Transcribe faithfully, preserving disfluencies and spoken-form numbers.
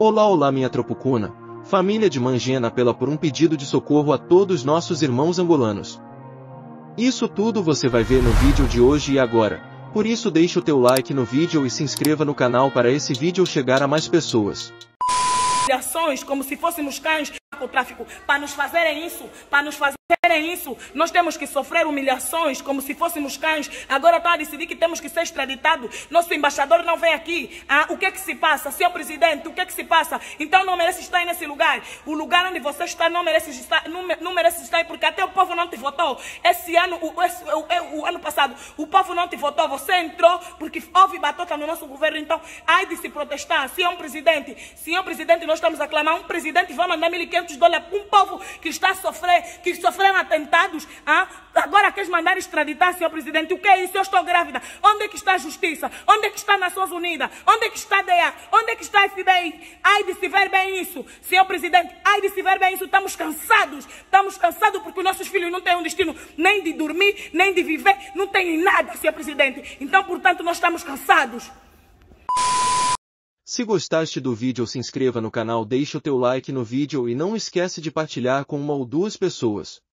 Olá olá minha tropucuna, família de Mangena apela por um pedido de socorro a todos nossos irmãos angolanos. Isso tudo você vai ver no vídeo de hoje e agora, por isso deixa o teu like no vídeo e se inscreva no canal para esse vídeo chegar a mais pessoas. Ações como se fôssemos cães o tráfico, para nos fazerem isso, para nos fazerem isso, nós temos que sofrer humilhações como se fôssemos cães. Agora está a decidir que temos que ser extraditados. Nosso embaixador não vem aqui. Ah, o que é que se passa? Senhor presidente, o que é que se passa? Então não merece estar nesse lugar. O lugar onde você está não merece estar, não, não merece estar porque até o povo não te votou. Esse ano, o, esse, o, o ano passado, o povo não te votou. Você entrou porque houve batota no nosso governo. Então, ai de se protestar. Senhor presidente, senhor presidente, nós estamos a clamar. Um presidente vai mandar mil e quinhentos dólares para um povo que está a sofrer, que sofreram atentados. Ah? Agora queres mandar extraditar, senhor presidente? O que é isso? Eu estou grávida. Onde é que está a justiça? Onde é que está as Nações Unidas? Onde é que está a D E A? Onde é que está a F B I? Ai de se ver bem isso, senhor presidente. Ai de se ver bem isso. Estamos cansados. Estamos cansados porque os nossos filhos não têm um destino nem de dormir, nem de viver. Não têm nada, senhor presidente. Então, portanto, nós estamos cansados. Se gostaste do vídeo, se inscreva no canal, deixa o teu like no vídeo e não esquece de partilhar com uma ou duas pessoas.